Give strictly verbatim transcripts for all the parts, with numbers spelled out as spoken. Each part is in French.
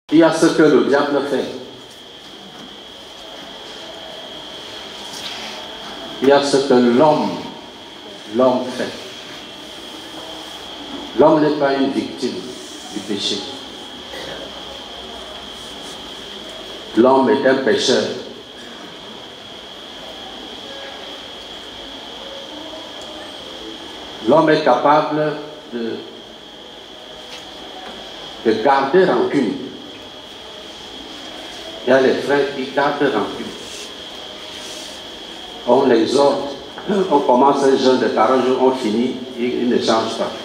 Il y a ce que le diable fait. Il y a ce que l'homme, l'homme fait. L'homme n'est pas une victime du péché. L'homme est un pécheur. L'homme est capable de, de garder rancune. Il y a les frères qui gardent rancune. On les exhorte, on commence un jeûne de quarante jours, on finit, ils ne changent pas.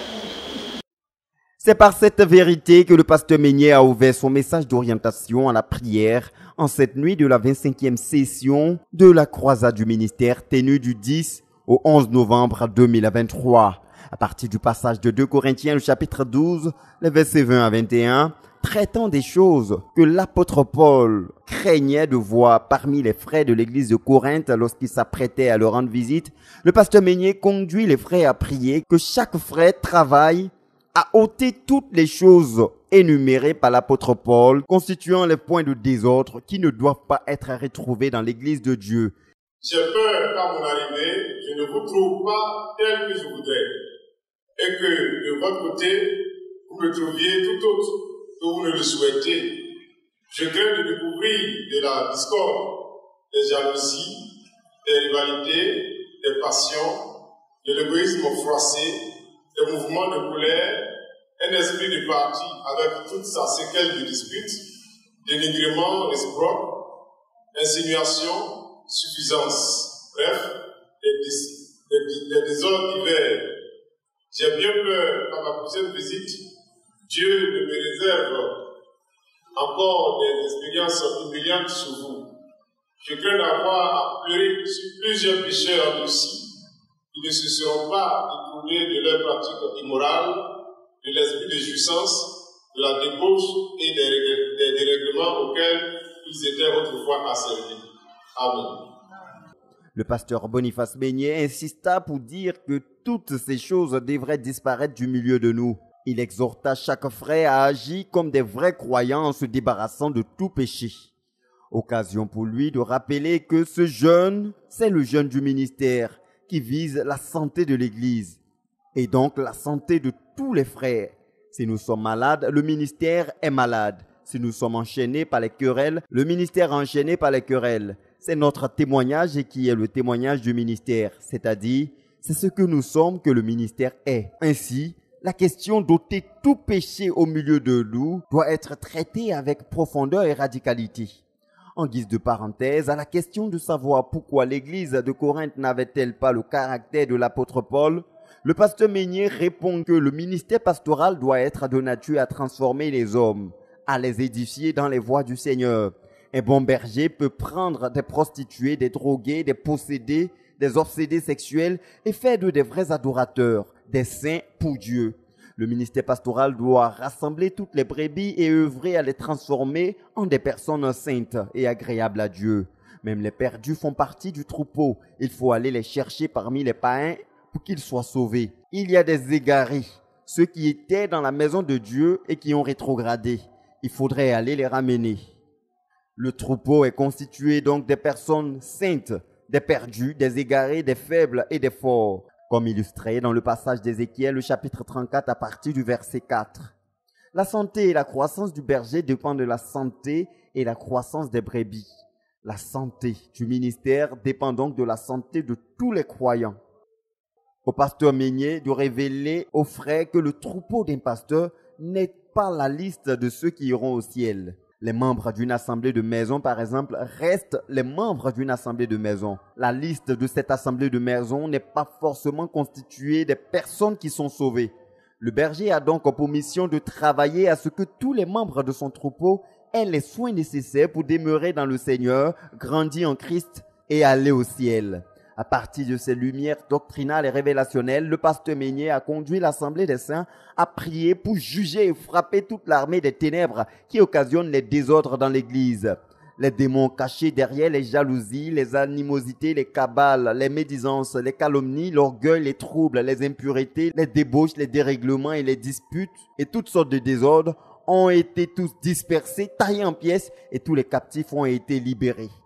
C'est par cette vérité que le pasteur Meignet a ouvert son message d'orientation à la prière en cette nuit de la vingt-cinquième session de la croisade du ministère tenue du dix au onze novembre deux mille vingt-trois. À partir du passage de deux Corinthiens, le chapitre douze, les versets vingt à vingt et un, traitant des choses que l'apôtre Paul craignait de voir parmi les frères de l'église de Corinthe lorsqu'il s'apprêtait à leur rendre visite, le pasteur Meignet conduit les frères à prier que chaque frère travaille à ôter toutes les choses énumérées par l'apôtre Paul, constituant les points de désordre qui ne doivent pas être retrouvés dans l'église de Dieu. J'ai peur qu'à mon arrivée, je ne vous trouve pas tel que je voudrais, et que de votre côté, vous me trouviez tout autre que vous ne le souhaitez. Je crains de découvrir de la discorde, des jalousies, des rivalités, des passions, de l'égoïsme froissé, des mouvements de colère, un esprit de parti avec toute sa séquelle de dispute, dénigrement réciproque, insinuation, suffisance, bref, des, des, des désordres divers. J'ai bien peur qu'à ma prochaine visite, Dieu ne me réserve encore des expériences humiliantes sur vous. Je crains d'avoir à pleurer sur plusieurs pécheurs endurcis qui ne se seront pas détournés de leurs pratiques immorales, de l'esprit de jouissance, de la débauche et des, des dérèglements auxquels ils étaient autrefois asservis. Amen. Le pasteur Boniface Meignet insista pour dire que toutes ces choses devraient disparaître du milieu de nous. Il exhorta chaque frère à agir comme des vrais croyants en se débarrassant de tout péché. Occasion pour lui de rappeler que ce jeûne, c'est le jeûne du ministère qui vise la santé de l'Église et donc la santé de tous les frères. Si nous sommes malades, le ministère est malade. Si nous sommes enchaînés par les querelles, le ministère est enchaîné par les querelles. C'est notre témoignage et qui est le témoignage du ministère, c'est-à-dire c'est ce que nous sommes que le ministère est. Ainsi, la question d'ôter tout péché au milieu de nous doit être traitée avec profondeur et radicalité. En guise de parenthèse, à la question de savoir pourquoi l'église de Corinthe n'avait-elle pas le caractère de l'apôtre Paul, le pasteur Meignet répond que le ministère pastoral doit être de nature à transformer les hommes, à les édifier dans les voies du Seigneur. Un bon berger peut prendre des prostituées, des drogués, des possédés, des obsédés sexuels et faire d'eux des vrais adorateurs, des saints pour Dieu. Le ministère pastoral doit rassembler toutes les brebis et œuvrer à les transformer en des personnes saintes et agréables à Dieu. Même les perdus font partie du troupeau. Il faut aller les chercher parmi les païens pour qu'ils soient sauvés. Il y a des égarés, ceux qui étaient dans la maison de Dieu et qui ont rétrogradé. Il faudrait aller les ramener. Le troupeau est constitué donc des personnes saintes, des perdus, des égarés, des faibles et des forts, comme illustré dans le passage d'Ézéchiel, le chapitre trente-quatre, à partir du verset quatre. La santé et la croissance du berger dépendent de la santé et la croissance des brebis. La santé du ministère dépend donc de la santé de tous les croyants. Au pasteur Meignet de révéler aux frères que le troupeau d'un pasteur n'est pas la liste de ceux qui iront au ciel. Les membres d'une assemblée de maison, par exemple, restent les membres d'une assemblée de maison. La liste de cette assemblée de maison n'est pas forcément constituée des personnes qui sont sauvées. Le berger a donc pour mission de travailler à ce que tous les membres de son troupeau aient les soins nécessaires pour demeurer dans le Seigneur, grandir en Christ et aller au ciel. À partir de ces lumières doctrinales et révélationnelles, le pasteur Meignet a conduit l'Assemblée des saints à prier pour juger et frapper toute l'armée des ténèbres qui occasionnent les désordres dans l'Église. Les démons cachés derrière les jalousies, les animosités, les cabales, les médisances, les calomnies, l'orgueil, les troubles, les impuretés, les débauches, les dérèglements et les disputes et toutes sortes de désordres ont été tous dispersés, taillés en pièces et tous les captifs ont été libérés.